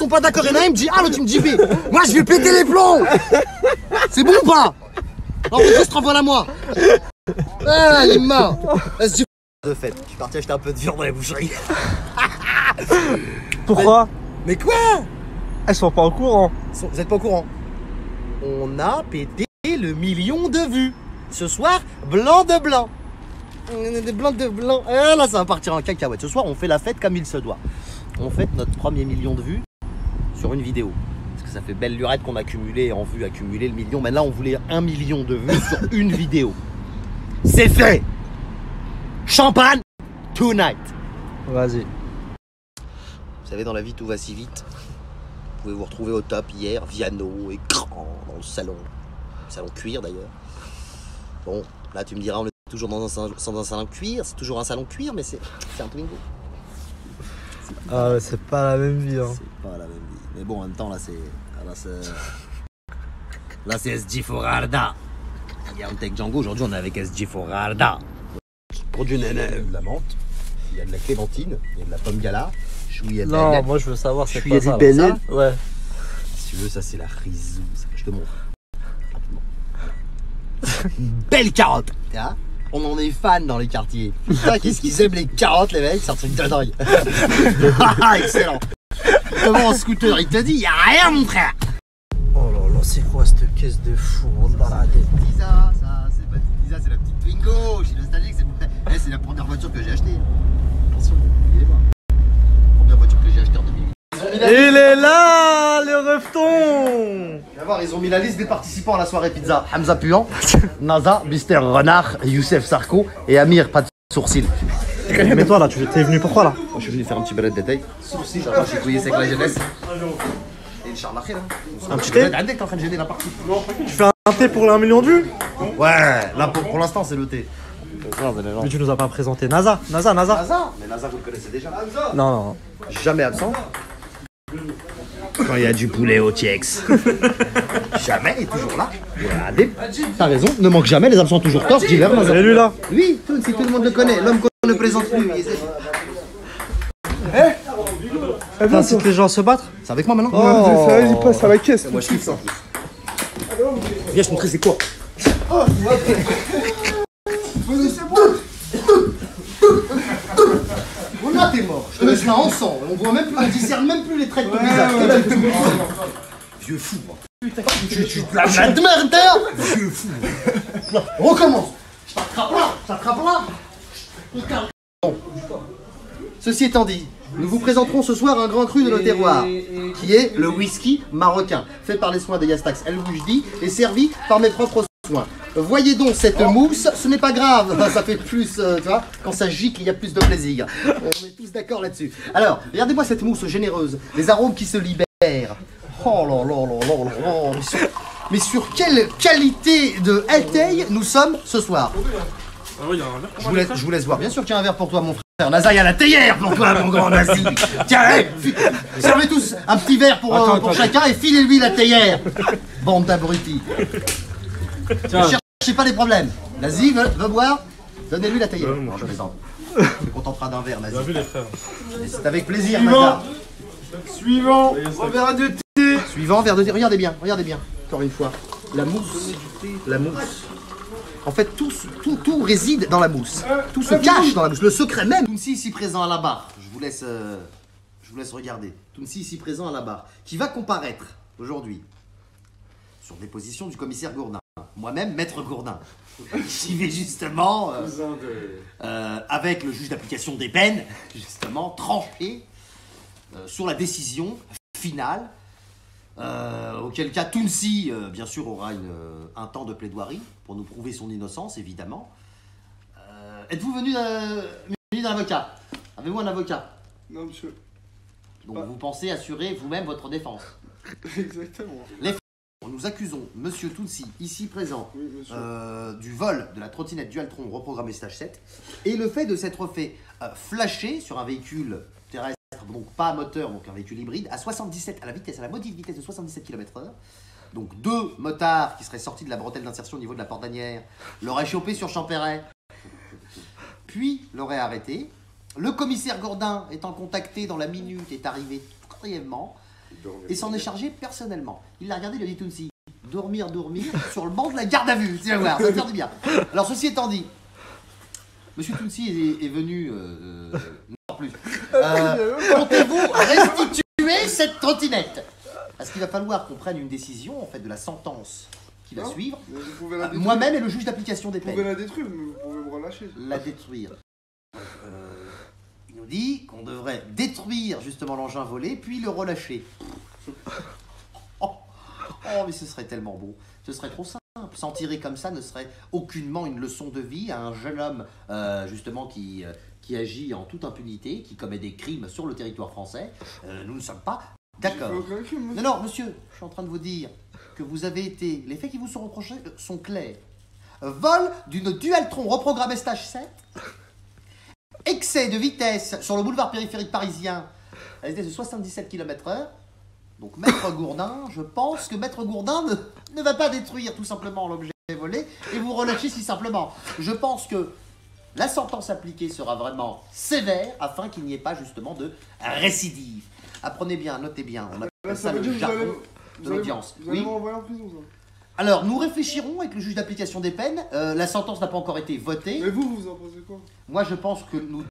sont pas d'accord. Et là, il me dit A, l'autre il me dit B. Moi, je vais péter les plombs. C'est bon ou pas? Enregistre, envoie-la moi. Ah, il est mort. Vas-y. De fait, je suis parti acheter un peu de viande dans les boucheries. Pourquoi? Mais quoi? Elles sont pas au courant. Vous êtes pas au courant? On a pété le 1 million de vues. Ce soir, blanc de blanc. Des blancs de blanc. Ah là, ça va partir en cacahuète. Ce soir, on fait la fête comme il se doit. On fête notre premier million de vues sur une vidéo. Parce que ça fait belle lurette qu'on a cumulé en vues, accumulé le million. Maintenant, on voulait 1 million de vues sur une vidéo. C'est fait. Champagne tonight. Vas-y. Vous savez, dans la vie, tout va si vite. Vous pouvez vous retrouver au top hier, Viano, écran, dans le salon cuir d'ailleurs. Bon, là tu me diras, on est toujours dans un salon cuir, c'est toujours un salon cuir, mais c'est un Twingo. Ah ouais, c'est pas la même vie. Hein. C'est pas la même vie. Mais bon, en même temps, là c'est SG Forarda. Il y a un Tech Django, aujourd'hui on est avec SG Forarda. Produit de la menthe, il y a de la clémentine, il y a de la pomme gala. Non, moi je veux savoir c'est quoi ça. Ça ouais. Si tu veux, ça c'est la risou. Je te montre. Une belle carotte. On en est fan dans les quartiers. Putain, qu'est-ce qu'ils aiment les carottes, les mecs. C'est un truc de dingue. Excellent. Comment en scooter, il te dit, y a rien, mon frère. Oh là là, c'est quoi cette caisse de four dans la tête? Tisa, ça, c'est pas Tisa, c'est la petite Twingo. Je suis nostalgique, c'est mon frère. C'est la première voiture que j'ai achetée. Attention, regardez-moi. Première voiture que j'ai achetée en 2008. Il est là, le refton. Tu vas voir, ils ont mis la liste des participants à la soirée pizza. Hamza Puant, Naza, Bister Renard, Youssef Sarko et Amir, pas de sourcils. Mais toi là, tu t'es venu pourquoi là? Moi, je suis venu faire un petit balade de détail. Sourcils, j'ai couillé sec la jeunesse. Et Inch'Allah khir. Un petit thé? T'es en train de gêner la partie. Tu fais un thé pour 1 million de vues? Ouais, là pour l'instant c'est le thé. Mais tu nous as pas présenté Naza. Naza. Naza? Mais Naza, vous le connaissez déjà. Non. Jamais absent. Quand il y a du poulet au TX. Jamais, il est toujours là. Regardez, t'as raison, ne manque jamais, les absents toujours torse, dis-leur. C'est lui là? Oui, si tout le monde le connaît, l'homme qu'on ne présente plus. T'incites les gens à se battre? C'est avec moi maintenant? Oh, ça, il passe à la caisse. Moi je kiffe ça. Viens, je te montrer c'est quoi. On a t'es mort. Je te laisse là ensemble. On voit même plus, on discerne même plus les traits de ton visage. Vieux fou, moi. Tu te la de merde, hein. Vieux fou. On recommence. Je t'attrape là. Bon. Ceci étant dit, nous vous présenterons ce soir un grand cru de nos terroirs, qui est le whisky marocain, fait par les soins de Yastax El Woujdi et servi par mes propres soins. Voyez donc cette mousse, ce n'est pas grave, ça fait plus, tu vois, quand ça gicle, il y a plus de plaisir. On est tous d'accord là-dessus. Alors, regardez-moi cette mousse généreuse, les arômes qui se libèrent. Oh là là là là là là, mais sur quelle qualité de éteil nous sommes ce soir? Je vous laisse voir. Bien sûr qu'il y a un verre pour toi, mon frère. Naza, il y a la théière pour toi, mon grand nazi. Tiens, servez tous un petit verre pour chacun et filez-lui la théière. Bande d'abrutis. Ne cherchez pas les problèmes. Nazi veut boire, donnez-lui la théière. Non, je plaisante. Tu te contenteras d'un verre, Nazi. C'est avec plaisir, Naza. Suivant, un verre de thé. Suivant, verre de thé. Regardez bien. Encore une fois. La mousse. En fait, tout réside dans la mousse. Tout se cache dans la mousse. Le secret même. Tounsi ici présent à la barre. Je vous laisse regarder. Tounsi ici présent à la barre. Qui va comparaître aujourd'hui sur déposition du commissaire Gourdin. Moi-même, maître Gourdin. J'y vais justement avec le juge d'application des peines, justement, trancher sur la décision finale. Auquel cas Tounsi, bien sûr, aura un temps de plaidoirie pour nous prouver son innocence, évidemment. Êtes-vous venu d'un avocat? Avez-vous un avocat? Non, monsieur. Donc vous pensez assurer vous-même votre défense? Exactement. Nous accusons monsieur Tounsi, ici présent, Oui, du vol de la trottinette Dualtron reprogrammée stage 7 et le fait de s'être fait flasher sur un véhicule terrestre, donc pas à moteur, donc un véhicule hybride, à la maudite vitesse de 77 km/h. Donc 2 motards qui seraient sortis de la bretelle d'insertion au niveau de la porte d'Anières l'auraient chopé sur Champéret, puis l'auraient arrêté. Le commissaire Gourdin, étant contacté dans la minute, est arrivé tout brièvement et s'en est chargé personnellement. Il l'a regardé, il a dit Tounsi, dormir sur le banc de la garde à vue. Tu vas voir, ça va faire du bien. Alors ceci étant dit, Monsieur Tounsi est venu... non plus. Comptez-vous restituer cette trottinette? Parce qu'il va falloir qu'on prenne une décision en fait de la sentence qui va suivre. Moi-même et le juge d'application des peines. Vous pouvez la détruire, mais vous pouvez me relâcher. La détruire. Il nous dit qu'on devrait détruire justement l'engin volé, puis le relâcher. Oh, mais ce serait tellement beau. Ce serait trop simple. S'en tirer comme ça ne serait aucunement une leçon de vie à un jeune homme justement qui agit en toute impunité, qui commet des crimes sur le territoire français. Nous ne sommes pas d'accord. Non, monsieur, je suis en train de vous dire que vous avez été... Les faits qui vous sont reprochés sont clairs. Vol d'une Dualtron reprogrammée stage 7. Excès de vitesse sur le boulevard périphérique parisien à la vitesse de 77 km/h. Donc Maître Gourdin, je pense que Maître Gourdin ne va pas détruire tout simplement l'objet volé et vous relâcher si simplement. Je pense que la sentence appliquée sera vraiment sévère afin qu'il n'y ait pas justement de récidive. Apprenez bien, notez bien, on appelle ça le jargon de l'audience. Vous allez m'envoyer en prison, ça. Alors, nous réfléchirons avec le juge d'application des peines. La sentence n'a pas encore été votée. Mais vous en pensez quoi? Moi, je pense que nous